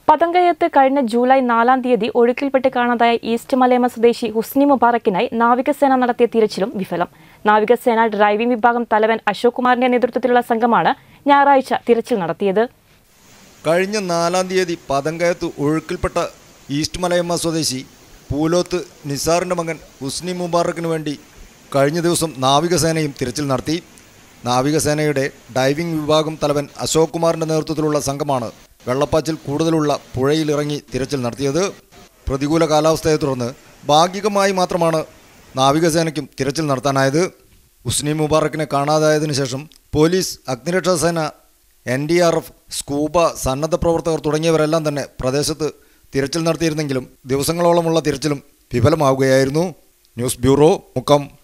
പതങ്കയത്ത് കഴിഞ്ഞ ജൂലൈ 4-ാം തീയതി ഒഴുക്കിൽപ്പെട്ട് കാണാതായ ഈസ്റ്റ് മലയമ സ്വദേശി ഹുസ്നി മുബാറക്കിനായി നാവികസേന നടത്തിയ തിരച്ചിലും വിഫലം. നാവികസേന ഡ്രൈവിംഗ് വിഭാഗം തലവൻ അശോക് കുമാറിന്റെ നേതൃത്വത്തിലുള്ള സംഘമാണ് ഞായറാഴ്ച തിരച്ചിൽ നടത്തിയത്. കഴിഞ്ഞ 4-ാം തീയതി പതങ്കയത്ത് ഒഴുക്കിൽപ്പെട്ട ഈസ്റ്റ് മലയമ്മ സ്വദേശി പൂലോത്ത് നിസാറിൻ്റെ മകൻ ഹുസ്നി മുബാറക്കിന് വേണ്ടി കഴിഞ്ഞ ദിവസം നാവികസേനയും തിരച്ചിൽ നടത്തി. നാവികസേനയുടെ ഡൈവിംഗ് വിഭാഗം തലവൻ അശോക് കുമാറിൻ്റെ നേതൃത്വത്തിലുള്ള സംഘമാണ് വെള്ളപ്പാച്ചിൽ കൂടുതലുള്ള പുഴയിലിറങ്ങി തിരച്ചിൽ നടത്തിയത്. പ്രതികൂല കാലാവസ്ഥയെ തുടർന്ന് ഭാഗികമായി മാത്രമാണ് നാവികസേനയ്ക്കും തിരച്ചിൽ നടത്താനായത്. ഹുസ്നി മുബാറക്കിനെ കാണാതായതിനു ശേഷം പോലീസ്, അഗ്നിരക്ഷാസേന, NDRF, സ്കൂബ, സന്നദ്ധ പ്രവർത്തകർ തുടങ്ങിയവരെല്ലാം തന്നെ പ്രദേശത്ത് തിരച്ചിൽ നടത്തിയിരുന്നെങ്കിലും ദിവസങ്ങളോളമുള്ള തിരച്ചിലും വിഫലമാവുകയായിരുന്നു. News bureau, Mukkam.